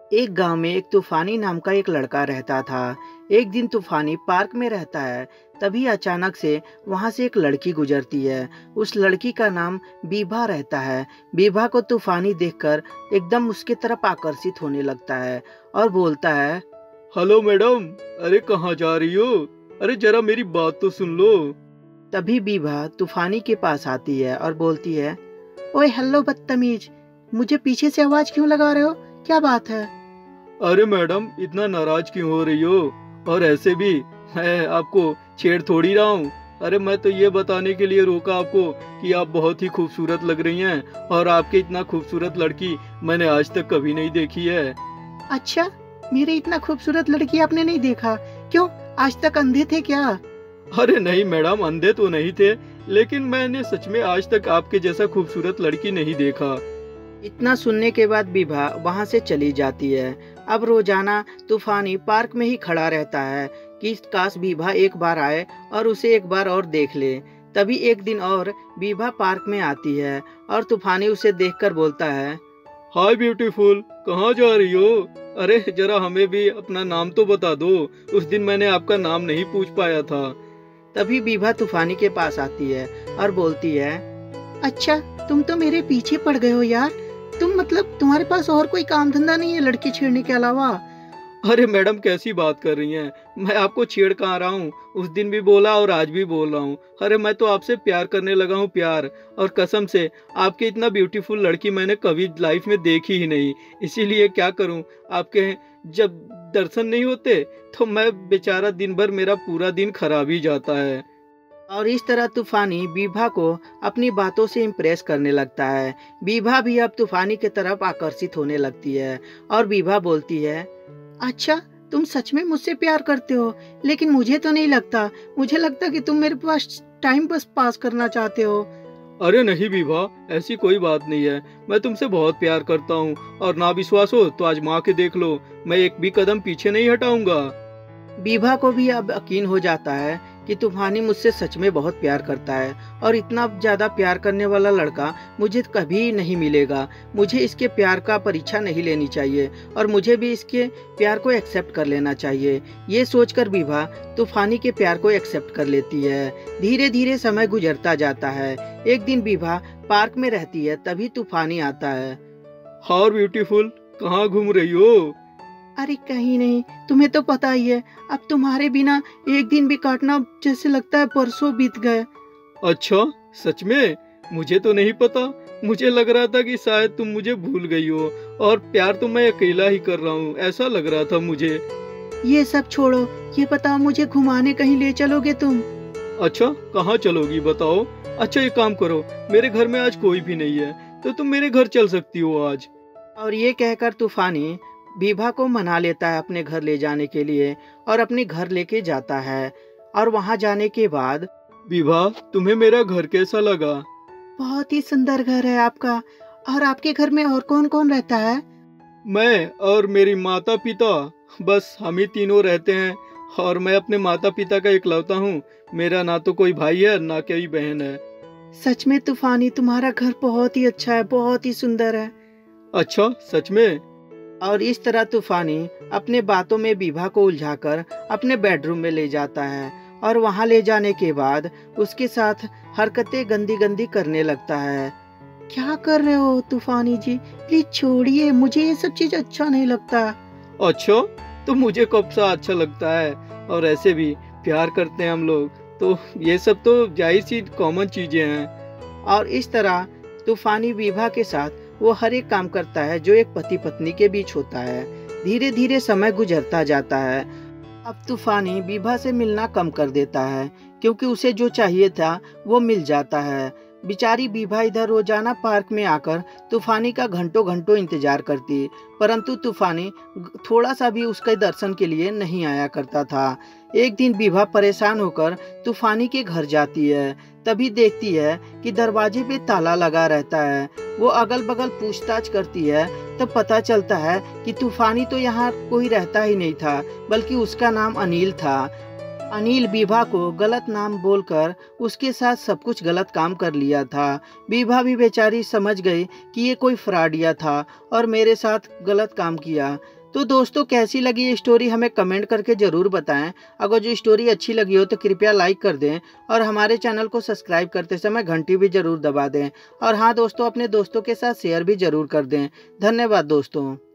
एक गांव में एक तूफानी नाम का एक लड़का रहता था। एक दिन तूफानी पार्क में रहता है। तभी अचानक से वहां से एक लड़की गुजरती है। उस लड़की का नाम बीभा रहता है। बीभा को तूफानी देखकर एकदम उसके तरफ आकर्षित होने लगता है और बोलता है, हेलो मैडम। अरे कहाँ जा रही हो? अरे जरा मेरी बात तो सुन लो। तभी बीभा तूफानी के पास आती है और बोलती है, ओए हेलो बदतमीज, मुझे पीछे से आवाज क्यों लगा रहे हो? क्या बात है? अरे मैडम इतना नाराज क्यों हो रही हो? और ऐसे भी मैं आपको छेड़ थोड़ी रहा हूँ। अरे मैं तो ये बताने के लिए रोका आपको कि आप बहुत ही खूबसूरत लग रही हैं और आपकी इतना खूबसूरत लड़की मैंने आज तक कभी नहीं देखी है। अच्छा, मेरे इतना खूबसूरत लड़की आपने नहीं देखा? क्यों, आज तक अंधे थे क्या? अरे नहीं मैडम, अंधे तो नहीं थे, लेकिन मैंने सच में आज तक आपके जैसा खूबसूरत लड़की नहीं देखा। इतना सुनने के बाद विभा वहां से चली जाती है। अब रोजाना तूफानी पार्क में ही खड़ा रहता है कि काश विभा एक बार आए और उसे एक बार और देख ले। तभी एक दिन और विभा पार्क में आती है और तूफानी उसे देखकर बोलता है, हाय ब्यूटीफुल, कहाँ जा रही हो? अरे जरा हमें भी अपना नाम तो बता दो। उस दिन मैंने आपका नाम नहीं पूछ पाया था। तभी विभा तूफानी के पास आती है और बोलती है, अच्छा, तुम तो मेरे पीछे पड़ गए हो यार। तुम मतलब तुम्हारे पास और कोई काम धंधा नहीं है लड़की छेड़ने के अलावा? अरे मैडम कैसी बात कर रही हैं? मैं आपको छेड़ कहाँ रहा हूँ? उस दिन भी बोला और आज भी बोल रहा हूँ। अरे मैं तो आपसे प्यार करने लगा हूँ, प्यार। और कसम से आपके इतना ब्यूटीफुल लड़की मैंने कभी लाइफ में देखी ही नहीं। इसीलिए क्या करूँ, आपके जब दर्शन नहीं होते तो मैं बेचारा दिन भर मेरा पूरा दिन खराब ही जाता है। और इस तरह तूफानी बीभा को अपनी बातों से इम्प्रेस करने लगता है। बीभा भी अब तूफानी की तरफ आकर्षित होने लगती है और बीभा बोलती है, अच्छा, तुम सच में मुझसे प्यार करते हो, लेकिन मुझे तो नहीं लगता। मुझे लगता कि तुम मेरे पास टाइम बस पास करना चाहते हो। अरे नहीं विभा, ऐसी कोई बात नहीं है। मैं तुमसे बहुत प्यार करता हूँ और ना विश्वास हो तो आजमा के देख लो, मैं एक भी कदम पीछे नहीं हटाऊंगा। बीभा को भी अब यकीन हो जाता है कि तूफानी मुझसे सच में बहुत प्यार करता है और इतना ज्यादा प्यार करने वाला लड़का मुझे कभी नहीं मिलेगा। मुझे इसके प्यार का परीक्षा नहीं लेनी चाहिए और मुझे भी इसके प्यार को एक्सेप्ट कर लेना चाहिए। ये सोचकर बीभा तूफानी के प्यार को एक्सेप्ट कर लेती है। धीरे धीरे समय गुजरता जाता है। एक दिन बीभा पार्क में रहती है, तभी तूफानी आता है। हाउ ब्यूटीफुल, कहाँ घूम रही हो? अरे कहीं नहीं, तुम्हें तो पता ही है, अब तुम्हारे बिना एक दिन भी काटना जैसे लगता है परसों बीत गए। अच्छा, सच में? मुझे तो नहीं पता। मुझे लग रहा था कि शायद तुम मुझे भूल गई हो और प्यार तो मैं अकेला ही कर रहा हूँ, ऐसा लग रहा था मुझे। ये सब छोड़ो, ये बताओ, मुझे घुमाने कहीं ले चलोगे तुम? अच्छा, कहाँ चलोगी बताओ? अच्छा एक काम करो, मेरे घर में आज कोई भी नहीं है तो तुम मेरे घर चल सकती हो आज। और ये कहकर तूफानी बीभा को मना लेता है अपने घर ले जाने के लिए और अपने घर लेके जाता है। और वहां जाने के बाद, विभा तुम्हें मेरा घर कैसा लगा? बहुत ही सुंदर घर है आपका। और आपके घर में और कौन कौन रहता है? मैं और मेरी माता पिता, बस हम ही तीनों रहते हैं। और मैं अपने माता पिता का इकलौता हूँ। मेरा ना तो कोई भाई है ना कोई बहन है। सच में तूफानी, तुम्हारा घर बहुत ही अच्छा है, बहुत ही सुंदर है। अच्छा सच में? और इस तरह तूफानी अपने बातों में बीभा को उलझाकर अपने बेडरूम में ले जाता है और वहां ले जाने के बाद उसके साथ हरकतें गंदी गंदी करने लगता है। क्या कर रहे हो तूफानी जी? प्लीज छोड़िए, मुझे ये सब चीज अच्छा नहीं लगता। अच्छा, तो मुझे कब सा अच्छा लगता है? और ऐसे भी प्यार करते हैं हम लोग, तो ये सब तो जाहिर सी कॉमन चीजें हैं। और इस तरह तूफानी बीभा के साथ वो हर एक काम करता है जो एक पति पत्नी के बीच होता है। धीरे धीरे समय गुजरता जाता है। अब तूफानी बीभा से मिलना कम कर देता है क्योंकि उसे जो चाहिए था वो मिल जाता है। बेचारी बीभा इधर रोजाना पार्क में आकर तूफानी का घंटों घंटों इंतजार करती, परंतु तूफानी थोड़ा सा भी उसके दर्शन के लिए नहीं आया करता था। एक दिन बीभा परेशान होकर तूफानी के घर जाती है। तभी देखती है कि दरवाजे पे ताला लगा रहता है। वो अगल बगल पूछताछ करती है, तब पता चलता है कि तूफानी तो यहाँ कोई रहता ही नहीं था, बल्कि उसका नाम अनिल था। अनिल बीभा को गलत नाम बोलकर उसके साथ सब कुछ गलत काम कर लिया था। बीभा भी बेचारी समझ गई कि ये कोई फ्रॉडिया था और मेरे साथ गलत काम किया। तो दोस्तों कैसी लगी ये स्टोरी हमें कमेंट करके ज़रूर बताएं। अगर जो स्टोरी अच्छी लगी हो तो कृपया लाइक कर दें और हमारे चैनल को सब्सक्राइब करते समय घंटी भी ज़रूर दबा दें। और हाँ दोस्तों, अपने दोस्तों के साथ शेयर भी ज़रूर कर दें। धन्यवाद दोस्तों।